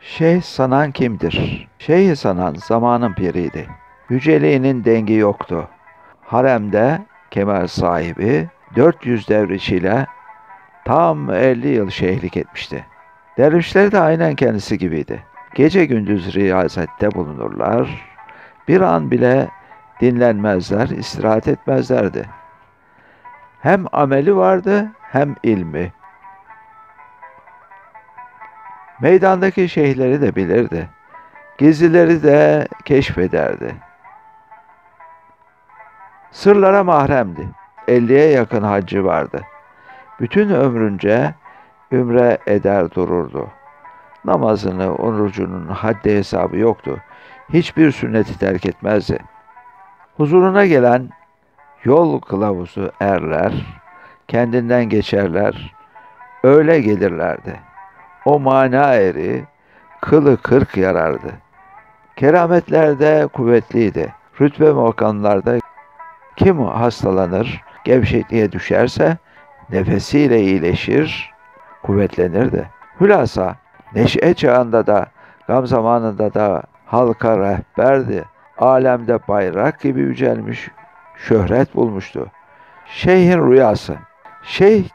Şeyh Sanan kimdir? Şeyh Sanan zamanın piriydi. Yüceliğinin dengi yoktu. Haremde kemer sahibi 400 dervişiyle tam 50 yıl şeyhlik etmişti. Dervişleri de aynen kendisi gibiydi. Gece gündüz riyazette bulunurlar. Bir an bile dinlenmezler, istirahat etmezlerdi. Hem ameli vardı hem ilmi. Meydandaki şeyhleri de bilirdi. Gizlileri de keşfederdi. Sırlara mahremdi. 50'ye yakın haccı vardı. Bütün ömrünce ümre eder dururdu. Namazını, orucunun haddi hesabı yoktu. Hiçbir sünneti terk etmezdi. Huzuruna gelen yol kılavuzu erler, kendinden geçerler, öyle gelirlerdi. O mana eri kılı kırk yarardı. Kerametlerde kuvvetliydi. Rütbe makamlarda kim hastalanır, gevşekliğe düşerse nefesiyle iyileşir, kuvvetlenirdi. Hülasa neşe çağında da, gam zamanında da halka rehberdi. Alemde bayrak gibi yücelmiş, şöhret bulmuştu. Şeyhin rüyası. Şeyh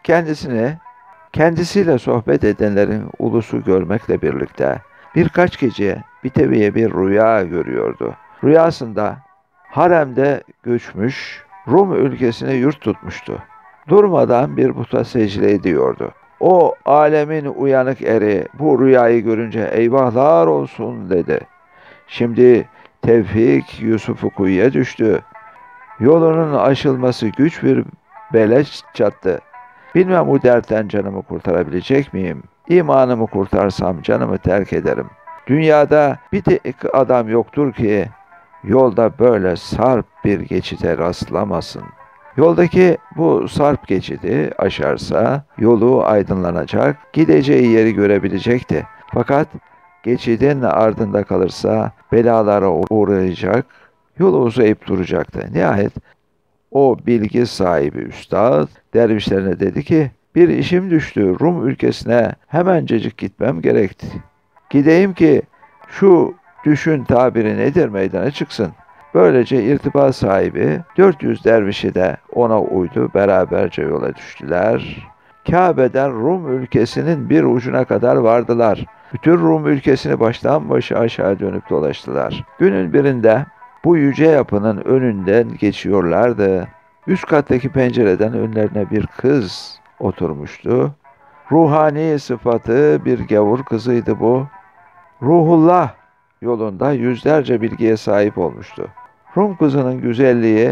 kendisiyle sohbet edenlerin ulusu görmekle birlikte birkaç gece biteviye bir rüya görüyordu. Rüyasında haremde göçmüş, Rum ülkesine yurt tutmuştu. Durmadan bir puta secde ediyordu. O alemin uyanık eri bu rüyayı görünce eyvahlar olsun dedi. Şimdi Tevfik Yusuf'u kuyuya düştü. Yolunun aşılması güç bir beleş çattı. Bilmem bu dertten canımı kurtarabilecek miyim? İmanımı kurtarsam canımı terk ederim. Dünyada bir tek adam yoktur ki yolda böyle sarp bir geçide rastlamasın. Yoldaki bu sarp geçidi aşarsa yolu aydınlanacak, gideceği yeri görebilecekti. Fakat geçidin ardında kalırsa belalara uğrayacak, yolu uzayıp duracaktı. Nihayet o bilgi sahibi üstad dervişlerine dedi ki, bir işim düştü, Rum ülkesine hemencecik gitmem gerekti. Gideyim ki şu düşün tabiri nedir meydana çıksın. Böylece irtibat sahibi 400 dervişi de ona uydu, beraberce yola düştüler. Kabe'den Rum ülkesinin bir ucuna kadar vardılar. Bütün Rum ülkesini baştan başa aşağı dönüp dolaştılar. Günün birinde bu yüce yapının önünden geçiyorlardı. Üst kattaki pencereden önlerine bir kız oturmuştu. Ruhani sıfatı bir gavur kızıydı bu. Ruhullah yolunda yüzlerce bilgiye sahip olmuştu. Rum kızının güzelliği,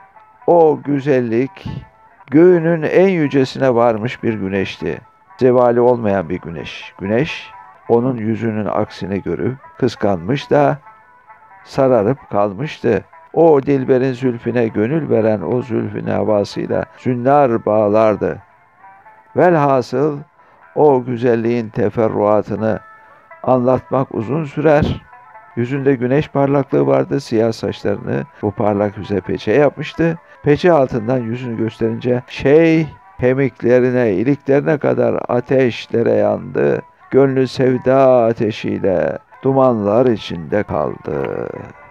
o güzellik göğünün en yücesine varmış bir güneşti. Zevali olmayan bir güneş. Güneş onun yüzünün aksini görüp kıskanmış da sararıp kalmıştı. O dilberin zülfüne gönül veren o zülfün havasıyla zünnar bağlardı. Velhasıl o güzelliğin teferruatını anlatmak uzun sürer. Yüzünde güneş parlaklığı vardı, siyah saçlarını bu parlak yüze peçe yapmıştı. Peçe altından yüzünü gösterince kemiklerine, iliklerine kadar ateşlere yandı. Gönlü sevda ateşiyle dumanlar içinde kaldı.